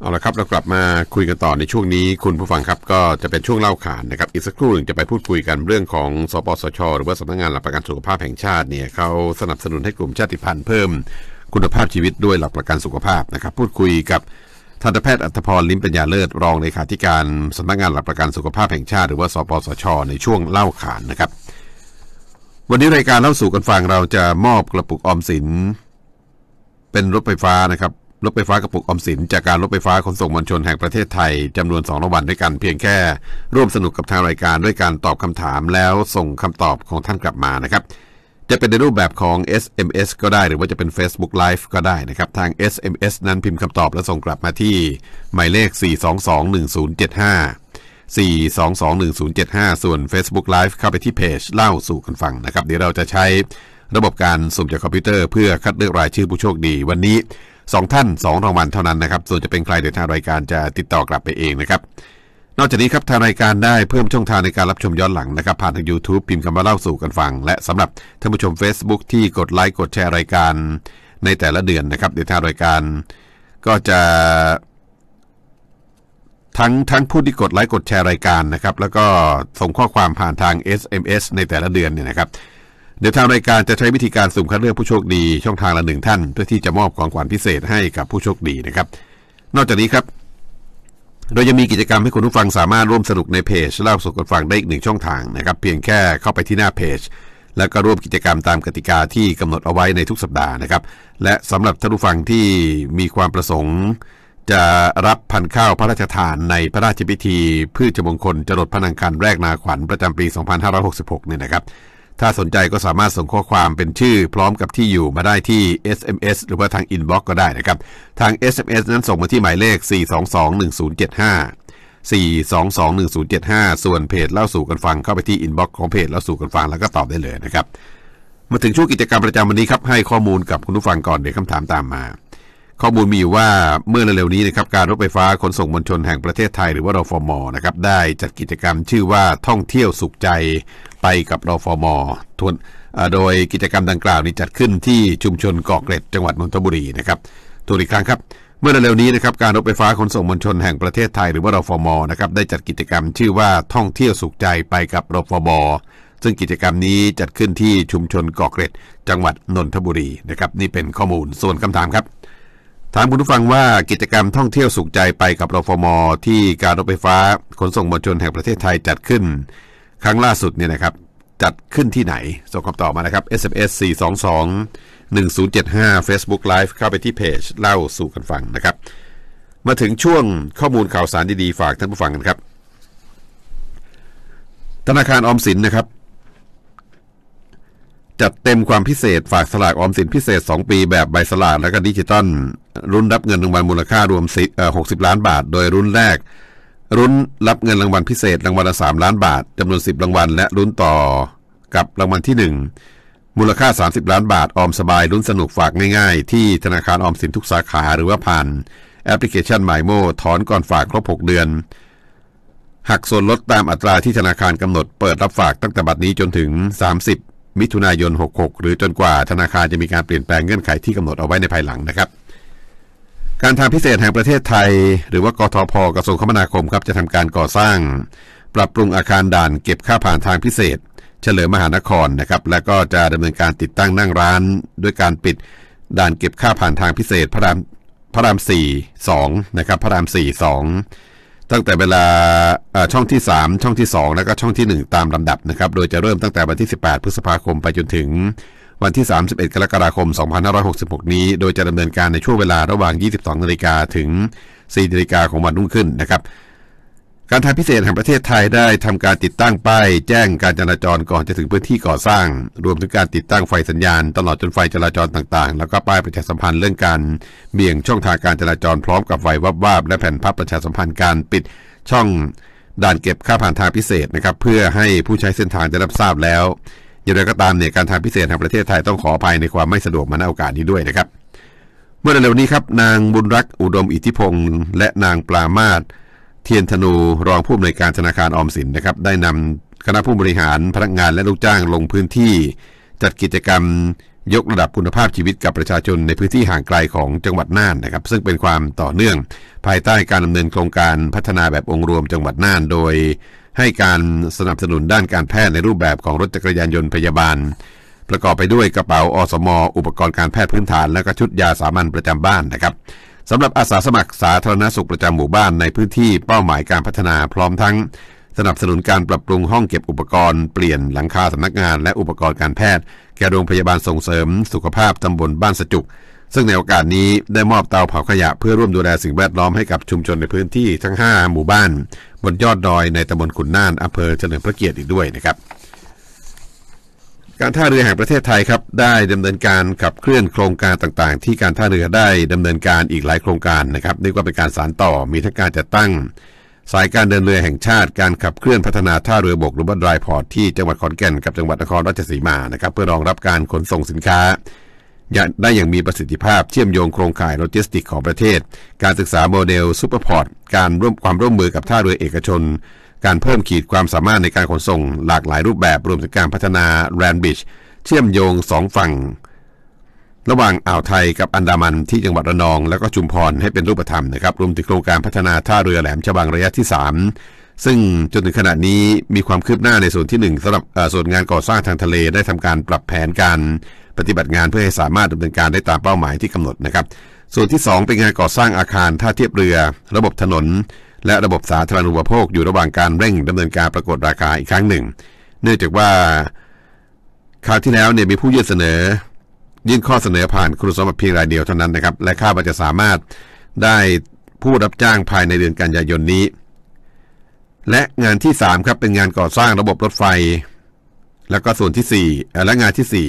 เอาละครับเรากลับมาคุยกันต่อในช่วงนี้คุณผู้ฟังครับก็จะเป็นช่วงเล่าขานนะครับอีกสักครู่หนึ่งจะไปพูดคุยกันเรื่องของสปสช.หรือว่าสำนักงานหลักประกันสุขภาพแห่งชาติเนี่ยเขาสนับสนุนให้กลุ่มชาติพันธุ์เพิ่มคุณภาพชีวิตด้วยหลักประกันสุขภาพนะครับพูดคุยกับทันตแพทย์อัธพร ลิ้มปัญญาเลิศรองเลขาธิการสำนักงานหลักประกันสุขภาพแห่งชาติหรือว่าสปสช.ในช่วงเล่าขานนะครับวันนี้รายการเล่าสู่กันฟังเราจะมอบกระปุกออมสินเป็นรถไฟฟ้านะครับรถไฟฟ้ากระปุกออมสินจากการรถไฟฟ้าขนส่งมวลชนแห่งประเทศไทยจำนวน2รางวัลด้วยกันเพียงแค่ร่วมสนุกกับทางรายการด้วยการตอบคำถามแล้วส่งคำตอบของท่านกลับมานะครับจะเป็นในรูปแบบของ SMS ก็ได้หรือว่าจะเป็น Facebook Live ก็ได้นะครับทาง SMS นั้นพิมพ์คำตอบแล้วส่งกลับมาที่หมายเลข4221075 4221075 ส่วน Facebook Live เข้าไปที่เพจเล่าสู่กันฟังนะครับเดี๋ยวเราจะใช้ระบบการสุ่มจากคอมพิวเตอร์เพื่อคัดเลือกรายชื่อผู้โชคดีวันนี้2ท่าน2รางวัลเท่านั้นนะครับส่วนจะเป็นใครเดี๋ยวทางรายการจะติดต่อกลับไปเองนะครับนอกจากนี้ครับทางรายการได้เพิ่มช่องทางในการรับชมย้อนหลังนะครับผ่านทาง YouTube พิมพ์คำว่าเล่าสู่กันฟังและสำหรับท่านผู้ชม Facebook ที่กดไลค์กดแชร์รายการในแต่ละเดือนนะครับเดี๋ยวทางรายการก็จะทั้งผู้ที่กดไลค์กดแชร์รายการนะครับแล้วก็ส่งข้อความผ่านทาง SMS ในแต่ละเดือนเนี่ยนะครับเดี๋ยวทางรายการจะใช้วิธีการสุ่มคัดเลือกผู้โชคดีช่องทางละ1ท่านเพื่อที่จะมอบของขวัญพิเศษให้กับผู้โชคดีนะครับนอกจากนี้ครับเรายังมีกิจกรรมให้คุณผู้ฟังสามารถร่วมสนุกในเพจเล่าสู่กันฟังได้อีก1ช่องทางนะครับเพียงแค่เข้าไปที่หน้าเพจแล้วก็ร่วมกิจกรรมตามกติกาที่กำหนดเอาไว้ในทุกสัปดาห์นะครับและสำหรับท่านผู้ฟังที่มีความประสงค์จะรับพันธุ์ข้าวพระราชทานในพระราชพิธีพืชมงคลจรดพระนางคันแรกนาขวัญประจำปี2566เนี่ยนะครับถ้าสนใจก็สามารถส่งข้อความเป็นชื่อพร้อมกับที่อยู่มาได้ที่ SMS หรือว่าทางอินบ็อกซ์ก็ได้นะครับทาง SMS นั้นส่งมาที่หมายเลข4221075 4221075ส่วนเพจเล่าสู่กันฟังเข้าไปที่อินบ็อกซ์ของเพจเล่าสู่กันฟังแล้วก็ตอบได้เลยนะครับมาถึงช่วงกิจกรรมประจำวันนี้ครับให้ข้อมูลกับคุณผู้ฟังก่อนเดี๋ยวคำถามตามมาข้อมูลมีอยู่ว่าเมื่อเร็วๆนี้นะครับการรถไฟฟ้าขนส่งมวลชนแห่งประเทศไทยหรือว่ารฟม.นะครับได้จัดกิจกรรมชื่อว่าท่องเที่ยวสุขใจไปกับรฟม.โดยกิจกรรมดังกล่าวนี้จัดขึ้นที่ชุมชนเกาะเกร็ดจังหวัดนนทบุรีนะครับตัวอีกครั้งครับเมื่อเร็วๆนี้นะครับการรถไฟฟ้าขนส่งมวลชนแห่งประเทศไทยหรือว่ารฟม.นะครับได้จัดกิจกรรมชื่อว่าท่องเที่ยวสุขใจไปกับรฟม.ซึ่งกิจกรรมนี้จัดขึ้นที่ชุมชนเกาะเกร็ดจังหวัดนนทบุรีนะครับนี่เป็นข้อมูลส่วนคำถามครับถามคุณผู้ฟังว่ากิจกรรมท่องเที่ยวสุขใจไปกับรฟม.ที่การรถไฟฟ้าขนส่งมวลชนแห่งประเทศไทยจัดขึ้นครั้งล่าสุดเนี่ยนะครับจัดขึ้นที่ไหนส่งคำตอบมานะครับ SMS 4221075 Facebook Live เข้าไปที่เพจเล่าสู่กันฟังนะครับมาถึงช่วงข้อมูลข่าวสารดีๆฝากท่านผู้ฟังกันครับธนาคารออมสินนะครับจัดเต็มความพิเศษฝากสลากออมสินพิเศษ2ปีแบบใบสลากและก็ดิจิตอลรุ่นรับเงินรางวัลมูลค่ารวม60ล้านบาทโดยรุ่นแรกรุ่นรับเงินรางวัลพิเศษรางวัลละ3ล้านบาทจำนวน10รางวัลและรุ่นต่อกับรางวัลที่1มูลค่า30ล้านบาทออมสบายรุ่นสนุกฝากง่ายๆที่ธนาคารออมสินทุกสาขาหรือว่าผ่านแอปพลิเคชัน MyMo ถอนก่อนฝากครบ6เดือนหักส่วนลดตามอัตราที่ธนาคารกำหนดเปิดรับฝากตั้งแต่บัดนี้จนถึง30มิถุนายน66หรือจนกว่าธนาคารจะมีการเปลี่ยนแปลงเงื่อนไขที่กำหนดเอาไว้ในภายหลังนะครับการทางพิเศษแห่งประเทศไทยหรือว่ากทพ.กระทรวงคมนาคมครับจะทำการก่อสร้างปรับปรุงอาคารด่านเก็บค่าผ่านทางพิเศษเฉลิมมหานครนะครับและก็จะดำเนินการติดตั้งนั่งร้านด้วยการปิดด่านเก็บค่าผ่านทางพิเศษพระราม4 2นะครับพระราม4 2ตั้งแต่เวลาช่องที่3ช่องที่2แล้วก็ช่องที่1ตามลำดับนะครับโดยจะเริ่มตั้งแต่วันที่18พฤษภาคมไปจนถึงวันที่31กรกฎาคม2566นี้โดยจะดำเนินการในช่วงเวลาระหว่าง 22:00 นถึง 4:00 นของวันรุ่งขึ้นนะครับการทางพิเศษแห่งประเทศไทยได้ทำการติดตั้งป้ายแจ้งการจราจรก่อนจะถึงพื้นที่ก่อสร้างรวมถึงการติดตั้งไฟสัญญาณตลอดจนไฟจราจรต่างๆแล้วก็ป้ายประชาสัมพันธ์เรื่องการเบี่ยงช่องทางการจราจรพร้อมกับไฟวาบๆและแผ่นพับประชาสัมพันธ์การปิดช่องด่านเก็บค่าผ่านทางพิเศษนะครับเพื่อให้ผู้ใช้เส้นทางได้รับทราบแล้วอย่างไรก็ตามเนี่ยการทางพิเศษแห่งประเทศไทยต้องขออภัยในความไม่สะดวกมาณโอกาสนี้ด้วยนะครับเมื่อเร็วนี้ครับนางบุญรักษ์อุดมอิทธิพงศ์และนางปรามาสเทียนธนูรองผู้อำนวยการธนาคารออมสินนะครับได้นำคณะผู้บริหารพนักงานและลูกจ้างลงพื้นที่จัดกิจกรรมยกระดับคุณภาพชีวิตกับประชาชนในพื้นที่ห่างไกลของจังหวัดน่านนะครับซึ่งเป็นความต่อเนื่องภายใต้การดำเนินโครงการพัฒนาแบบองค์รวมจังหวัดน่านโดยให้การสนับสนุนด้านการแพทย์ในรูปแบบของรถจักรยานยนต์พยาบาลประกอบไปด้วยกระเป๋าอสม.อุปกรณ์การแพทย์พื้นฐานและก็ชุดยาสามัญประจำบ้านนะครับสำหรับอาสาสมัครสาธารณสุขประจำหมู่บ้านในพื้นที่เป้าหมายการพัฒนาพร้อมทั้งสนับสนุนการปรับปรุงห้องเก็บอุปกรณ์เปลี่ยนหลังคาสำนักงานและอุปกรณ์การแพทย์แก่โรงพยาบาลส่งเสริมสุขภาพตำบลบ้านสะจุกซึ่งในโอกาสนี้ได้มอบเตาเผาขยะเพื่อร่วมดูแลสิ่งแวดล้อมให้กับชุมชนในพื้นที่ทั้ง5หมู่บ้านบนยอดดอยในตำบลขุนน่านอำเภอเฉลิมพระเกียรติอีกด้วยนะครับการท่าเรือแห่งประเทศไทยครับได้ดำเนินการขับเคลื่อนโครงการต่างๆที่การท่าเรือได้ดำเนินการอีกหลายโครงการนะครับเรียกว่าเป็นการสานต่อมีทั้งการจัดตั้งสายการเดินเรือแห่งชาติการขับเคลื่อนพัฒนาท่าเรือบกหรือว่าดรายพอร์ตที่จังหวัดขอนแก่นกับจังหวัดนครราชสีมานะครับเพื่อรองรับการขนส่งสินค้าได้อย่างมีประสิทธิภาพเชื่อมโยงโครงข่ายโลจิสติกของประเทศการศึกษาโมเดลซูเปอร์พอร์ตการความร่วมมือกับท่าเรือเอกชนการเพิ่มขีดความสามารถในการขนส่งหลากหลายรูปแบบรวมถึงการพัฒนาแรนบิชเชื่อมโยง2ฝั่งระหว่างอ่าวไทยกับอันดามันที่จังหวัดระนองและก็ชุมพรให้เป็นรูปธรรมนะครับรวมถึงโครงการพัฒนาท่าเรือแหลมฉบังระยะที่3ซึ่งจนถึงขณะนี้มีความคืบหน้าในส่วนที่1สำหรับส่วนงานก่อสร้างทางทะเลได้ทำการปรับแผนการปฏิบัติงานเพื่อให้สามารถดำเนินการได้ตามเป้าหมายที่กำหนดนะครับส่วนที่2เป็นงานก่อสร้างอาคารท่าเทียบเรือระบบถนนและระบบสาธารณูปโภคอยู่ระหว่างการเร่งดำเนินการประกวดราคาอีกครั้งหนึ่งเนื่องจากว่าคราวที่แล้วเนี่ยมีผู้ยื่นข้อเสนอผ่านคุณสมบัติเพียงรายเดียวเท่านั้นนะครับและคาดว่าจะสามารถได้ผู้รับจ้างภายในเดือนกันยายนนี้และงานที่3ครับเป็นงานก่อสร้างระบบรถไฟแล้วก็ส่วนที่4และงานที่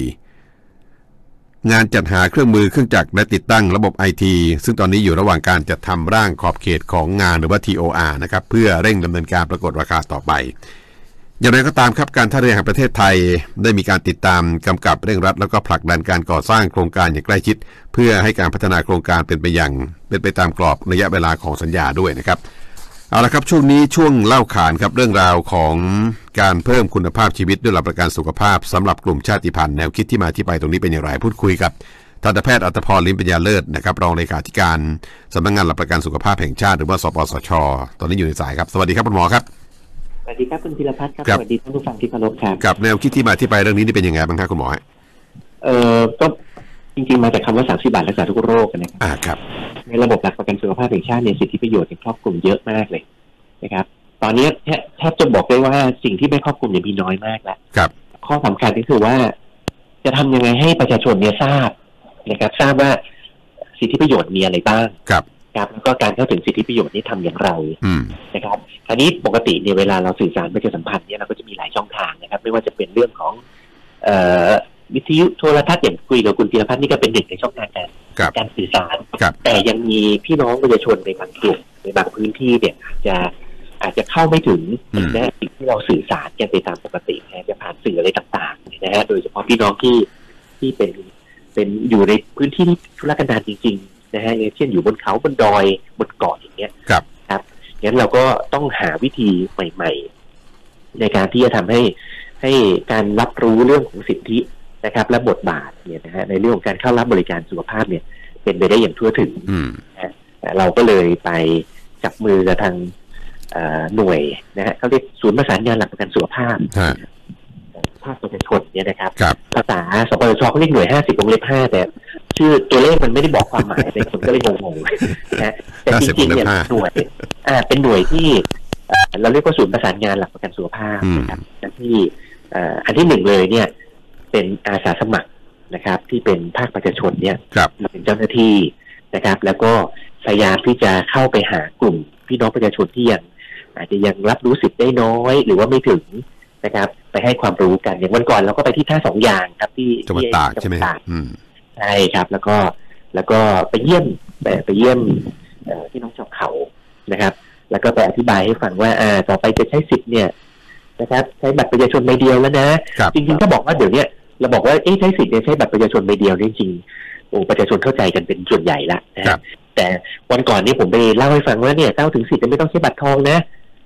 4งานจัดหาเครื่องมือเครื่องจักรและติดตั้งระบบ IT ซึ่งตอนนี้อยู่ระหว่างการจัดทำร่างขอบเขตของงานหรือว่า TOR นะครับเพื่อเร่งดำเนินการประกวดราคาต่อไปอย่างไรก็ตามครับการท่าเรือแห่งประเทศไทยได้มีการติดตามกำกับเร่งรัดแล้วก็ผลักดันการก่อสร้างโครงการอย่างใกล้ชิดเพื่อให้การพัฒนาโครงการเป็นไปตามกรอบระยะเวลาของสัญญาด้วยนะครับเอาละครับช่วงนี้ช่วงเล่าขานครับเรื่องราวของการเพิ่มคุณภาพชีวิตด้วยหลักประกันสุขภาพสำหรับกลุ่มชาติพันธุ์แนวคิดที่มาที่ไปตรงนี้เป็นอย่างไรพูดคุยกับทันตแพทย์อัตภพร ลิ้มปัญญาเลิศนะครับรองเลขาธิการสำนักงานหลักประกันสุขภาพแห่งชาติหรือว่าสปสช.ตอนนี้อยู่ในสายครับสวัสดีครับคุณหมอครับสวัสดีครับคุณธีรพัฒน์ครับสวัสดีท่านผู้ฟังที่เคารพครับกับแนวคิดที่มาที่ไปเรื่องนี้นี่เป็นยังไงบ้างครับคุณหมอก็จริงๆมาจากคำว่า30 บาทรักษาทุกโรคนะครับในระบบหลักประกันสุขภาพแห่งชาติเนี่ยสิทธิประโยชน์ครอบคลุมเยอะมากเลยนะครับตอนนี้แทบจะบอกได้ว่าสิ่งที่ไม่ครอบคลุมเนี่ยมีน้อยมากแล้วครับข้อสำคัญก็คือว่าจะทำยังไงให้ประชาชนเนี่ยทราบนะครับทราบว่าสิทธิประโยชน์มีอะไรบ้างครับแล้วก็การเข้าถึงสิทธิประโยชน์นี้ทำอย่างไรนะครับอันนี้ปกติเนี่ยเวลาเราสื่อสารประชาสัมพันธ์เนี่ยเราก็จะมีหลายช่องทางนะครับไม่ว่าจะเป็นเรื่องของวิทยุโทรทัศน์อย่างคุยกับคุณธีรพัฒน์นี่ก็เป็นหนึ่งในช่องทางการสื่อสารแต่ยังมีพี่น้องประชาชนในบางกลุ่มในบางพื้นที่เนี่ยอาจจะเข้าไม่ถึงนะสิ่งที่เราสื่อสารกันไปตามปกตินะจะผ่านสื่ออะไรต่างๆนะฮะโดยเฉพาะพี่น้องที่เป็นอยู่ในพื้นที่ที่ทุรกันดารจริงๆนะฮะเช่นอยู่บนเขาบนดอยบนเกาะอย่างเงี้ยครับงั้นเราก็ต้องหาวิธีใหม่ๆในการที่จะทำให้การรับรู้เรื่องของสิทธินะครับและบทบาทเนี่ยนะฮะในเรื่องของการเข้ารับบริการสุขภาพเนี่ยเป็นไปได้อย่างทั่วถึงนะเราก็เลยไปจับมือกับทางหน่วยนะฮะเขาเรียกศูนย์ประสานงานหลักประกันสุขภาพภาคประชาชนเนี่ยนะครับภาษาสปสชเขาเรียกหน่วย50 วงเล็บ 5แต่ชื่อตัวเลขมันไม่ได้บอกความหมายเลยคนก็เลยงงๆนะแต่จริงๆเนี่ยหน่วยเป็นหน่วยที่เราเรียกว่าศูนย์ประสานงานหลักประกันสุขภาพนะครับที่อันที่1เลยเนี่ยเป็นอาสาสมัครนะครับที่เป็นภาคประชาชนเนี่ยมาเป็นเจ้าหน้าที่นะครับแล้วก็พยายามที่จะเข้าไปหากลุ่มพี่น้องประชาชนที่อาจจะยังรับรู้สิทธิ์ได้น้อยหรือว่าไม่ถึงนะครับไปให้ความรู้กันอย่างวันก่อนเราก็ไปที่ท่าสองยางครับที่จังหวัดตากใช่ไหมใช่ครับแล้วก็ไปเยี่ยมพี่น้องชาวเขานะครับแล้วก็ไปอธิบายให้ฟังว่าต่อไปจะใช้สิทธิ์เนี่ยนะครับใช้บัตรประชาชนใบเดียวแล้วนะจริงๆก็บอกว่าเดี๋ยวนี้เราบอกว่าใช้สิทธิ์เนี่ยใช้บัตรประชาชนใบเดียวจริงๆประชาชนเข้าใจกันเป็นส่วนใหญ่ละนะแต่วันก่อนนี้ผมไปเล่าให้ฟังว่าเนี่ยเข้าถึงสิทธิ์จะไม่ต้องใช้บัตรทองนะ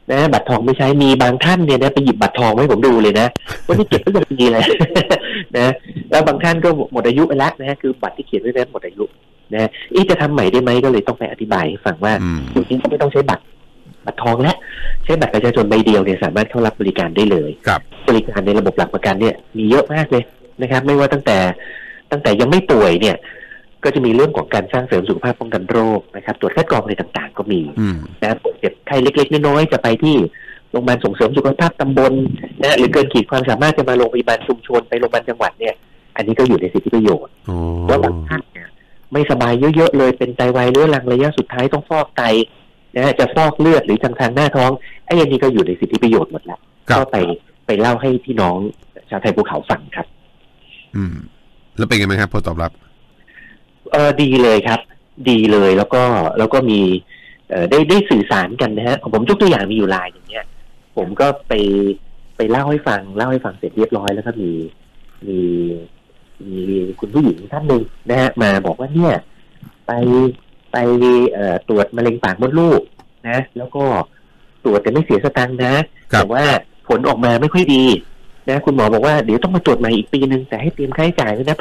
นะบัตรทองไม่ใช้มีบางท่านเนี่ยนะไปหยิบบัตรทองให้ผมดูเลยนะว่านี่เก็บไว้อย่างดีเลย นะแล้วบางท่านก็หมดอายุไปแล้วนะคือบัตรที่เขียนไว้นั้นหมดอายุนะจะทำใหม่ได้ไหมก็เลยต้องไปอธิบายให้ฟังว่าจริงๆก็ไม่ต้องใช้บัตรทองและใช้บัตรประชาชนใบเดียวเนี่ยสามารถเข้ารับบริการได้เลยบริการในระบบหลักประกันเนี่ยมีเยอะมากเลยนะครับไม่ว่าตั้งแต่ยังไม่ป่วยเนี่ยก็จะมีเรื่องของการสร้างเสริมสุขภาพป้องกันโรคนะครับตรวจคัดกรองอะไรต่างๆก็มีนะปวดเจ็บไข้เล็กๆน้อยๆจะไปที่โรงพยาบาลส่งเสริมสุขภาพตำบลนะหรือเกินขีดความสามารถจะมาโรงพยาบาลชุมชนไปโรงพยาบาลจังหวัดเนี่ยอันนี้ก็อยู่ในสิทธิประโยชน์ว่าบางท่านเนี่ยไม่สบายเยอะๆเลยเป็นไตวายเรื้อรังระยะสุดท้ายต้องฟอกไตนะจะฟอกเลือดหรือทางหน้าท้องไอ้อันนี้ก็อยู่ในสิทธิประโยชน์หมดแล้วก็ไปเล่าให้พี่น้องชาวไทยภูเขาฟังครับแล้วเป็นไงไหมครับผลตอบรับดีเลยครับดีเลยแล้วก็มีได้สื่อสารกันนะฮะผมยกตัวอย่างมีอยู่รายอย่างเงี้ยผมก็ไปเล่าให้ฟังเสร็จเรียบร้อยแล้วก็มีคุณผู้หญิงท่านหนึ่งนะฮะมาบอกว่าเนี่ยไปตรวจมะเร็งปากมดลูกนะแล้วก็ตรวจแต่ไม่เสียสตังค์นะแต่ว่าผลออกมาไม่ค่อยดีนะคุณหมอบอกว่าเดี๋ยวต้องมาตรวจใหม่อีกปีนึงแต่ให้เตรียมค่าใช้จ่ายไว้นะ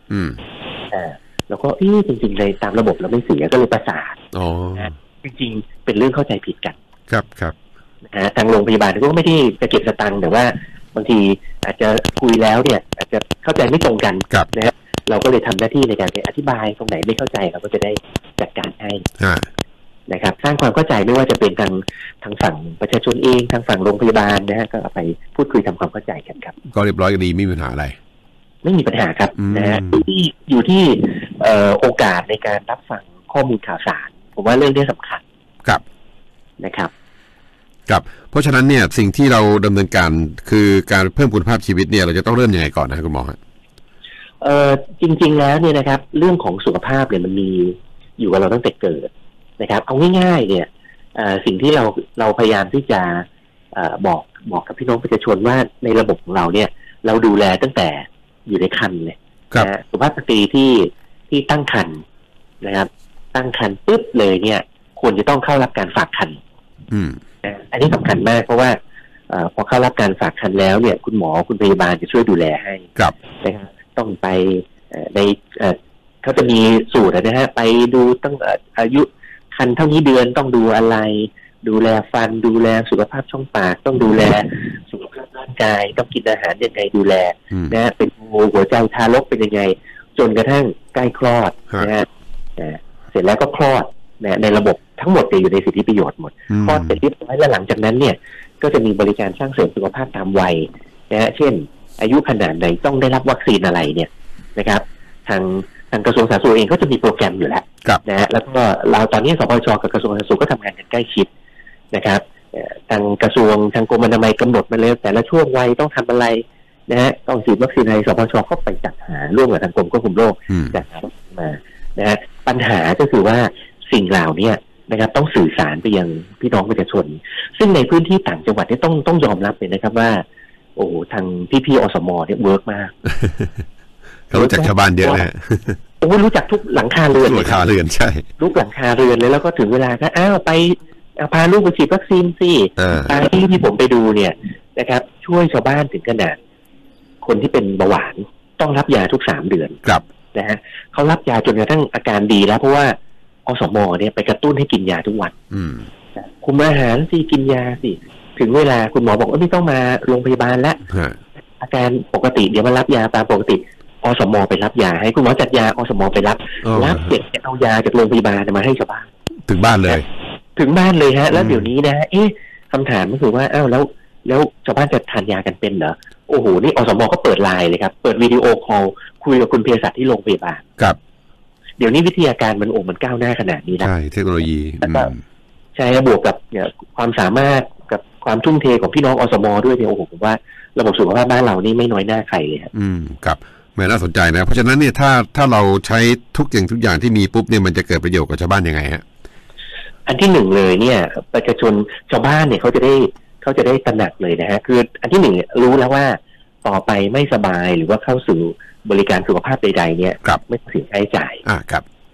1,000แล้วก็จริงๆเลยตามระบบเราไม่เสียก็เลยประสานจริงๆเป็นเรื่องเข้าใจผิดกันครับทางโรงพยาบาลก็ไม่ได้จะเก็บสตังค์แต่ว่าบางทีอาจจะคุยแล้วเนี่ยอาจจะเข้าใจไม่ตรงกันนะครับเราก็เลยทำหน้าที่ในการไปอธิบายตรงไหนไม่เข้าใจเราก็จะได้จัดการให้นะครับสร้างความเข้าใจไม่ว่าจะเป็นทางฝั่งประชาชนเองทางฝั่งโรงพยาบาลนะฮะก็ไปพูดคุยทำความเข้าใจกันครับก็เรียบร้อยดีไม่มีปัญหาอะไรไม่มีปัญหาครับนะฮะอยู่ที่โอกาสในการรับฟังข้อมูลข่าวสารผมว่าเรื่องนี้สำคัญครับนะครับครับเพราะฉะนั้นเนี่ยสิ่งที่เราดำเนินการคือการเพิ่มคุณภาพชีวิตเนี่ยเราจะต้องเริ่มยังไงก่อนนะคุณหมอจริงๆแล้วเนี่ยนะครับเรื่องของสุขภาพเนี่ยมันมีอยู่กับเราตั้งแต่เกิดนะครับเอาง่ายๆเนี่ยสิ่งที่เราพยายามที่จะบอกกับพี่น้องประชาชนว่าในระบบของเราเนี่ยเราดูแลตั้งแต่อยู่ในครรภ์เลยนะสุภาพสตรีที่ตั้งครรภ์นะครับตั้งครรภ์ปุ๊บเลยเนี่ยควรจะต้องเข้ารับการฝากครรภ์อันนี้สำคัญมากเพราะว่าพอเข้ารับการฝากครรภ์แล้วเนี่ยคุณหมอคุณพยาบาลจะช่วยดูแลให้นะครับต้องไปในเขาจะมีสูตรนะฮะไปดูตั้งอายุครรภ์เท่านี้เดือนต้องดูอะไรดูแลฟันดูแลสุขภาพช่องปากต้องดูแลสุขภาพร่างกายต้องกินอาหารยังไงดูแลนะเป็นหัวใจทารกเป็นยังไงจนกระทั่งใกล้คลอดนะฮะเสร็จแล้วก็คลอดในระบบทั้งหมดจะอยู่ในสิทธิประโยชน์หมดคลอดเสร็จเรียบร้อยแล้วหลังจากนั้นเนี่ยก็จะมีบริการสร้างเสริมสุขภาพตามวัยนะฮะเช่นอายุขนาดไหนต้องได้รับวัคซีนอะไรเนี่ยนะครับทางกระทรวงสาธารณสุขเองก็จะมีโปรแกรมอยู่แล้วนะฮะแล้วก็เราตอนนี้สปช.กับกระทรวงสาธารณสุขก็ทำงานกันใกล้ชิดนะครับทางกระทรวงทางกรมอนามัยกำหนดมาแล้วแต่ละช่วงวัยต้องทำอะไรนะฮะต้องฉีดวัคซีนอะไรสปช.ก็ไปจัดหาร่วมกับทางกรมควบคุมโรคจัดหามานะฮะปัญหาก็คือว่าสิ่งเหล่านี้นะครับต้องสื่อสารไปยังพี่น้องประชาชนซึ่งในพื้นที่ต่างจังหวัดเนี่ยต้องยอมรับเลยนะครับว่าโอ้ทางพี่อสมเนี่ยเวิร์กมากเขารู้จักชาวบ้านเยอะนะโอ้รู้จักทุกหลังคาเรือนหลังคาเรือนใช่ทุกหลังคาเรือนเลยแล้วก็ถึงเวลาก็ไปพาลูกไปฉีดวัคซีนสิตามที่ผมไปดูเนี่ยนะครับช่วยชาวบ้านถึงขนาดคนที่เป็นเบาหวานต้องรับยาทุก3 เดือนนะฮะเขารับยาจนกระทั่งอาการดีแล้วเพราะว่าอสมเนี่ยไปกระตุ้นให้กินยาทุกวันคุมอาหารสิกินยาสิถึงเวลาคุณหมอบอกไม่ต้องมาโรงพยาบาลแล้วอาการปกติเดี๋ยวมารับยาตามปกติอสมไปรับยาให้คุณหมอจัดยาอสมไปรับเด็กเอายาจากโรงพยาบาลมาให้ชาวบ้านถึงบ้านเลยถึงบ้านเลยฮะแล้วเดี๋ยวนี้นะคำถามก็คือว่าแล้วชาวบ้านจะทานยากันเป็นเหรอโอ้โหนี่อสมก็เปิดไลน์เลยครับเปิดวิดีโอคอลคุยกับคุณเภสัชที่โรงพยาบาลครับเดี๋ยวนี้วิทยาการมันก้าวหน้าขนาดนี้แล้วใช่เทคโนโลยีใช่บวกกับความสามารถกับความทุ่มเทของพี่น้องอสมด้วยเนี่ยโอ้โหผมว่าระบบสุขภาพบ้านเรานี่ไม่น้อยหน้าใครเลยครับแม่น่าสนใจนะเพราะฉะนั้นเนี่ยถ้าเราใช้ทุกอย่างที่มีปุ๊บเนี่ยมันจะเกิดประโยชน์กับชาวบ้านยังไงฮะอันที่1เลยเนี่ยประชาชนชาวบ้านเนี่ยเขาจะได้ตระหนักเลยนะฮะคืออันที่1รู้แล้วว่าต่อไปไม่สบายหรือว่าเข้าสู่บริการสุขภาพใดๆเนี่ยไม่เสียค่าใช้จ่ายครับ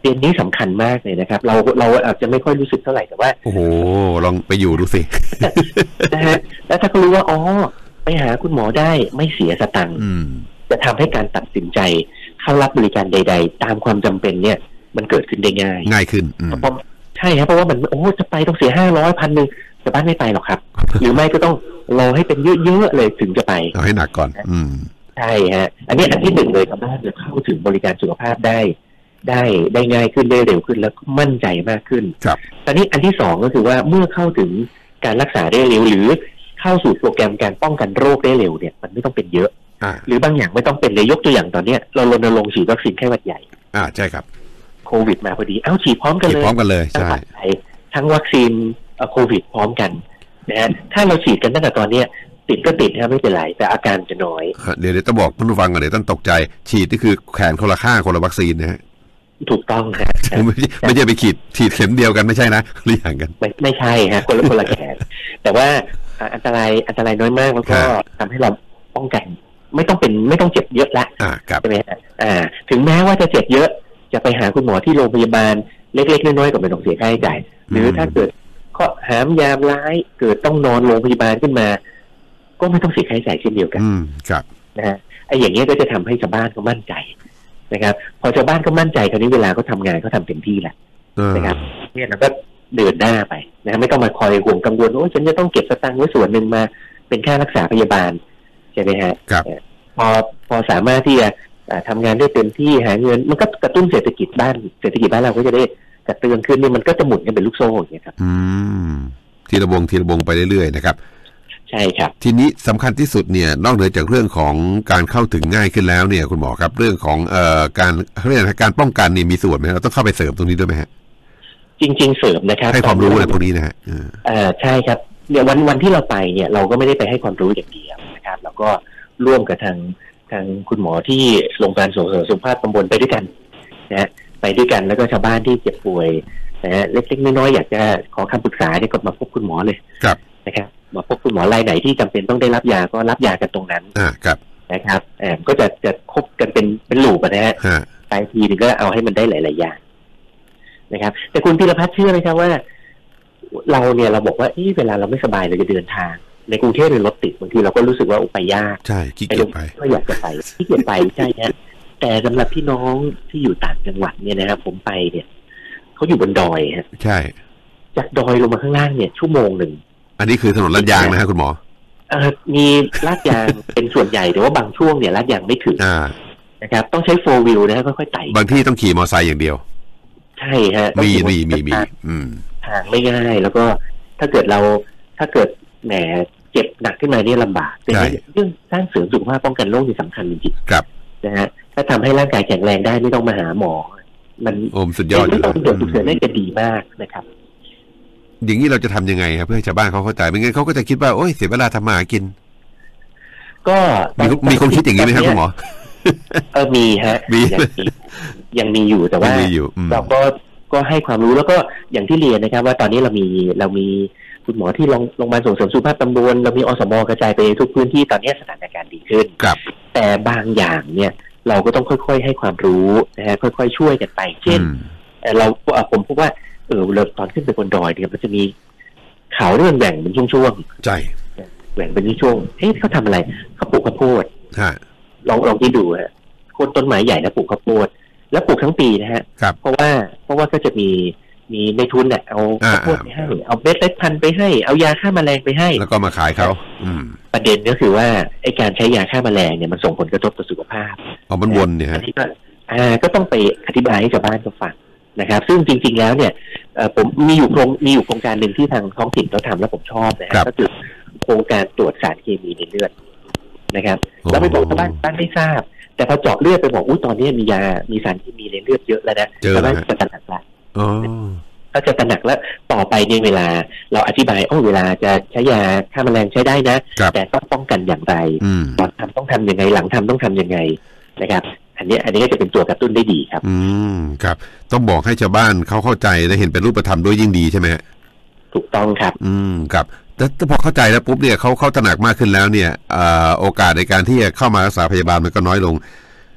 เรียนนี้สำคัญมากเลยนะครับเราอาจจะไม่ค่อยรู้สึกเท่าไหร่แต่ว่าโอ้โหลองไปอยู่ดูสินะฮะแล้วถ้าเขารู้ว่าอ๋อไปหาคุณหมอได้ไม่เสียสตังค์จะทำให้การตัดสินใจเข้ารับบริการใดๆตามความจำเป็นเนี่ยมันเกิดขึ้นได้ง่ายขึ้นใช่ครับเพราะว่ามันโอ้จะไปต้องเสีย500 1,000แต่บ้านไม่ไปหรอกครับ หรือไม่ก็ต้องรอให้เป็นเยอะๆเลยถึงจะไปเอาให้หนักก่อนใช่ฮะอันนี้อันที่หนึ่งเลยครับบ้านจะเข้าถึงบริการสุขภาพได้ง่ายขึ้นได้เร็วขึ้นแล้วมั่นใจมากขึ้นครับตอนนี้อันที่สองก็คือว่าเมื่อเข้าถึงการรักษาได้เร็วหรือเข้าสู่โปรแกรมการป้องกันโรคได้เร็วเนี่ยมันไม่ต้องเป็นเยอะหรือบางอย่างไม่ต้องเป็นเลยยกตัวอย่างตอนนี้เรารณรงค์ฉีดวัคซีนไข้หวัดใหญ่ใช่ครับโควิดมาพอดีฉีดพร้อมกันเลยใช่ทั้งวัคซีนโควิดพร้อมกันนะฮะถ้าเราฉีดกันตั้งแต่ตอนนี้ติดก็ติดนะครับไม่เป็นไรแต่อาการจะน้อยเดี๋ยวต้องบอกท่านผู้ฟังก่อนเดี๋ยวท่านตกใจฉีดนี่คือแขนคนละข้างคนละวัคซีนนะฮะถูกต้องครับไม่ใช่ไปฉีดเข็มเดียวกันไม่ใช่นะเรียงกันไม่ใช่ฮะคนละแขนแต่ว่าอันตรายน้อยมากแล้วก็ทำให้เราป้องกันไม่ต้องเจ็บเยอะละใช่ไหมฮะถึงแม้ว่าจะเจ็บเยอะจะไปหาคุณหมอที่โรงพยาบาลเล็กๆน้อยๆก็ไม่ต้องเสียค่าใช้จ่ายหรือถ้าเกิดข้อหามยามร้ายเกิดต้องนอนโรงพยาบาลขึ้นมาก็ไม่ต้องเสียค่าใช้จ่ายเช่นเดียวกันครับนะฮะไอ้อย่างเงี้ยก็จะทำให้ชาวบ้านเขามั่นใจนะครับพอชาวบ้านก็มั่นใจคราวนี้เวลาเขาทำงานเขาทำเต็มที่แหละนะครับเนี่ยเราก็เดินหน้าไปนะไม่ต้องมาคอยห่วงกังวลว่าฉันจะต้องเก็บสตางค์ไว้ส่วนหนึ่งมาเป็นค่ารักษาพยาบาลใช่ไหมฮะพอสามารถที่จะทำงานได้เต็มที่หาเงินมันก็กระตุ้นเศรษฐกิจบ้านเราก็จะได้กระเตื้องขึ้นนี่มันก็จะหมุนกันเป็นลูกโซ่อย่างเงี้ยครับทีละวงไปเรื่อยๆนะครับใช่ครับทีนี้สำคัญที่สุดเนี่ยนอกเหนือจากเรื่องของการเข้าถึงง่ายขึ้นแล้วเนี่ยคุณหมอครับเรื่องของการป้องกันนี่มีส่วนไหมเราต้องเข้าไปเสริมตรงนี้ด้วยไหมฮะจริงๆเสริมนะครับให้ความรู้อะไรพวกนี้นะฮะใช่ครับเนี่ยวันที่เราไปเนี่ยเราก็ไม่ได้ไปให้ความรู้อย่างเดียวนะครับเราก็ร่วมกับทางคุณหมอที่โรงพยาบาลส่งเสริมสุขภาพตำบลไปด้วยกันนะไปด้วยกันแล้วก็ชาวบ้านที่เจ็บป่วยนะเล็กๆน้อยๆอยากจะขอคำปรึกษาเนี่ยก็มาพบคุณหมอเลยนะครับมาพบคุณหมอรายไหนที่จำเป็นต้องได้รับยาก็รับยากันตรงนั้นนะครับก็จะคบกันเป็นลูปนะฮะไปทีนึงก็เอาให้มันได้หลายๆอย่างนะครับแต่คุณธีรพัฒน์เชื่อไหมครับว่าเราบอกว่าเวลาเราไม่สบายเราจะเดินทางในกรุงเทพเลยรถติดบางทีเราก็รู้สึกว่าไปยากใช่ขี้เกียจไปก็อยากจะไปขี้เกียจไปใช่ฮะแต่สำหรับพี่น้องที่อยู่ต่างจังหวัดเนี่ยนะครับผมไปเนี่ยเขาอยู่บนดอยฮะใช่จากดอยลงมาข้างล่างเนี่ยชั่วโมงหนึ่งอันนี้คือถนนลาดยางนะฮะคุณหมอมีลาดยางเป็นส่วนใหญ่แต่ว่าบางช่วงเนี่ยลาดยางไม่ถึงนะครับต้องใช้4 wheel นะฮะค่อยๆไต่บางที่ต้องขี่มอเตอร์ไซค์อย่างเดียวใช่ฮะมีทางไม่ง่ายแล้วก็ถ้าเกิดแหมเจ็บหนักขึ้นมาเนี่ยลำบากแต่เรื่องสร้างเสริมสุขภาพป้องกันโรคนี่สำคัญจริงๆนะฮะถ้าทำให้ร่างกายแข็งแรงได้ไม่ต้องมาหาหมอมันสุดยอดไม่ต้องเดือดฉุกเฉินได้จะดีมากนะครับอย่างนี้เราจะทำยังไงครับเพื่อให้ชาวบ้านเขาเข้าใจไม่งั้นเขาก็จะคิดว่าโอ๊ยเสียเวลาทำมาหากินก็มีคนคิดอย่างนี้ไหมครับคุณหมอมีฮะยังมีอยู่แต่ว่าเราก็ให้ความรู้แล้วก็อย่างที่เรียนนะครับว่าตอนนี้เรามีคุณหมอที่โรงพยาบาลส่งเสริมสุขภาพตำบลเรามีอสม.กระจายไปทุกพื้นที่ตอนนี้สถานการณ์ดีขึ้นแต่บางอย่างเนี่ยเราก็ต้องค่อยๆให้ความรู้นะฮะค่อยๆช่วยกันไปเช่นผมพบว่าเราตอนขึ้นไปบนดอยเนี่ยมันจะมีเขาเรื่องแบ่งเป็นช่วงๆใช่แบ่งเป็นช่วงเขาทำอะไรเขาปลูกข้าวโพดลองคิดดูฮะโค่นต้นไม้ใหญ่แล้วปลูกข้าวโพดแล้วปลูกทั้งปีนะฮะเพราะว่าก็จะมีในทุนเนี่ยเอาข้าวโพดไปให้เอาเม็ดเล็ดพันธุ์ไปให้เอายาฆ่าแมลงไปให้แล้วก็มาขายเขาประเด็นก็คือว่าไอ้การใช้ยาฆ่าแมลงเนี่ยมันส่งผลกระทบต่อสุขภาพมันวนเนี่ยอันนี้ก็ต้องไปอธิบายให้ชาวบ้านเขาฟังนะครับซึ่งจริงๆแล้วเนี่ยผมมีอยู่โครงการหนึ่งที่ทางท้องถิ่นเขาทำแล้วผมชอบนะครับก็คือโครงการตรวจสารเคมีในเลือดนะครับแล้วไปบอกชาวบ้านไม่ทราบแต่พอเจาะเลือดไปบอกตอนนี้มีสารเคมีในเลือดเยอะแล้วนะชาวบ้านจะตระหนักละก็จะตระหนักแล้วต่อไปในเวลาเราอธิบายเวลาจะใช้ยาฆ่าแมลงใช้ได้นะแต่ต้องป้องกันอย่างไรก่อนทำต้องทำยังไงหลังทำต้องทำยังไงนะครับอันนี้ก็จะเป็นตัวกระตุ้นได้ดีครับครับต้องบอกให้ชาวบ้านเขาเข้าใจและเห็นเป็นรูปธรรมด้วยยิ่งดีใช่ไหมถูกต้องครับครับแต่พอเข้าใจแล้วปุ๊บเนี่ยเขาตระหนักมากขึ้นแล้วเนี่ยโอกาสในการที่จะเข้ามารักษาพยาบาลมันก็น้อยลง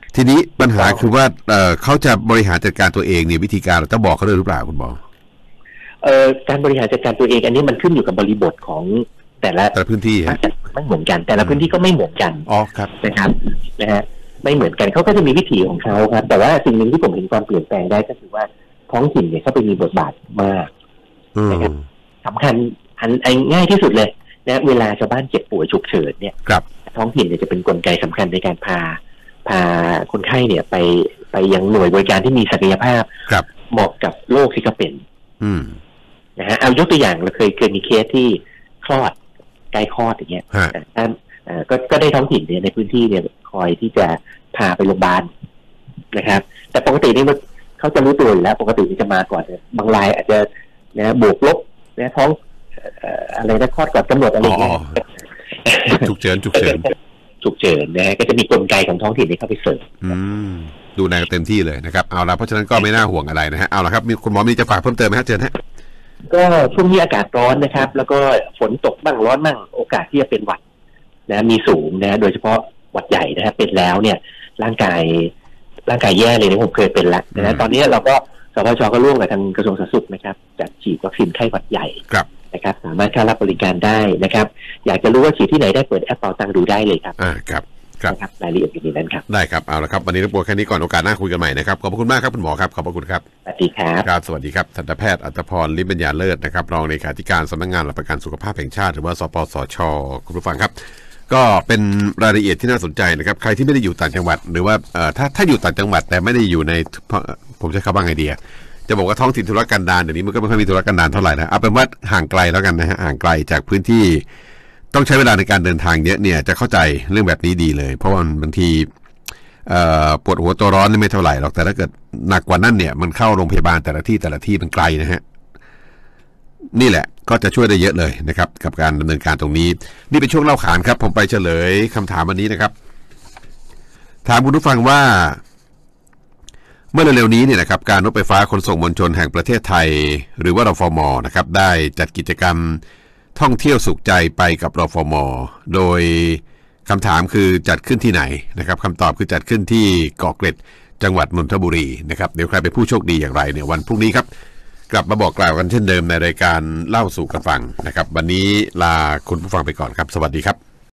ทีนี้ปัญหาคือว่าเขาจะบริหารจัดการตัวเองเนี่ยวิธีการเราจะบอกเขาด้วยหรือเปล่าคุณหมอการบริหารจัดการตัวเองอันนี้มันขึ้นอยู่กับบริบทของแต่ละพื้นที่ไม่เหมือนกันแต่ละพื้นที่ก็ไม่เหมือนกันครับนะครับนะฮะไม่เหมือนกันเขาก็จะมีวิถีของเขาครับแต่ว่าสิ่งหนึ่งที่ผมเห็นความเปลี่ยนแปลงได้ก็คือว่าท้องถิ่นเนี่ยเขาไปมีบทบาทมากนะครับสำคัญอันง่ายที่สุดเลยนะเวลาชาวบ้านเจ็บป่วยฉุกเฉินเนี่ยท้องถิ่นเนี่ยจะเป็นกลไกสำคัญในการพาคนไข้เนี่ยไปยังหน่วยบริการที่มีศักยภาพเหมาะกับโรคที่เขาเป็นนะฮะเอายกตัวอย่างเราเคยมีเคสที่คลอดใกล้คลอดอย่างเงี้ยก็ได้ท้องถิ่นเนี่ยในพื้นที่เนี่ยคอยที่จะพาไปโรงพยาบาลนะครับแต่ปกตินี่เขาจะรู้ตัวอยู่แล้วปกติจะมาก่อนบางรายอาจจะนะบวกลบนะท้องอะไรนะคลอดก่อนกำหนดอะไรอย่างเงี้ยฉุกเฉินนะก็จะมีกลไกของท้องถิ่นที่เข้าไปเสริมดูแลเต็มที่เลยนะครับเอาละเพราะฉะนั้นก็ไม่น่าห่วงอะไรนะฮะเอาละครับมีคุณหมอมีจะฝากเพิ่มเติมไหมฮะเชิญฮะก็ช่วงนี้อากาศร้อนนะครับแล้วก็ฝนตกบ้างร้อนบ้างโอกาสที่จะเป็นหวัดนะมีสูงนะโดยเฉพาะหวัดใหญ่นะครับเป็นแล้วเนี่ยร่างกายแย่เลยนะผมเคยเป็นแล้วนะตอนนี้เราก็สพช.ก็ร่วมกับทางกระทรวงสาธารณสุขนะครับจัดฉีดวัคซีนไข้หวัดใหญ่นะครับสามารถเข้ารับบริการได้นะครับอยากจะรู้ว่าฉีดที่ไหนได้เปิดแอปเป๋าตังค์ดูได้เลยครับครับรายละเอียดอยู่ในนั้นครับได้ครับเอาละครับวันนี้รบกวนแค่นี้ก่อนโอกาสหน้าคุยกันใหม่นะครับขอบคุณมากครับคุณหมอครับขอบพระคุณครับสวัสดีครับครับสวัสดีครับทันตแพทย์อัตพร ลิ้มปัญญาเลิศนะครับรองเลขาธิการสำนักงานหลักประกันสุขภาพแห่งชาติหรือว่าสปสช.คุณผู้ฟังครับก็เป็นรายละเอียดที่น่าสนใจนะครับใครที่ไม่ได้อยู่ต่างจังหวัดหรือว่าถ้าอยู่ต่างจังหวัดแต่ไม่ได้อยู่ในผมใช้คำว่าไงดีจะบอกว่าท้องถิ่นธุรกันดารเดี๋ยวนี้มันก็ไม่ค่อยมีธุรกันดารเท่าไหร่นะเอาเป็นว่าห่างไกลแล้วกันนะฮะห่างไกลจากพื้นที่ต้องใช้เวลาในการเดินทางเยอะเนี่ยจะเข้าใจเรื่องแบบนี้ดีเลยเพราะว่าบางทีปวดหัวตัวร้อนนี่ไม่เท่าไหร่หรอกแต่ถ้าเกิดหนักกว่านั้นเนี่ยมันเข้าโรงพยาบาลแต่ละที่มันไกลนะฮะนี่แหละก็จะช่วยได้เยอะเลยนะครับกับการดำเนินการตรงนี้นี่เป็นช่วงเล่าขานครับผมไปเฉลยคำถามวันนี้นะครับถามคุณผู้ฟังว่าเมื่อเร็วๆนี้เนี่ยนะครับการรถไฟฟ้าขนส่งมวลชนแห่งประเทศไทยหรือว่ารฟม.นะครับได้จัดกิจกรรมท่องเที่ยวสุขใจไปกับรฟม.โดยคำถามคือจัดขึ้นที่ไหนนะครับคำตอบคือจัดขึ้นที่เกาะเกร็ดจังหวัดนนทบุรีนะครับเดี๋ยวใครเป็นผู้โชคดีอย่างไรเนี่ยวันพรุ่งนี้ครับกลับมาบอกกล่าวกันเช่นเดิมในรายการเล่าสู่กันฟังนะครับวันนี้ลาคุณผู้ฟังไปก่อนครับสวัสดีครับ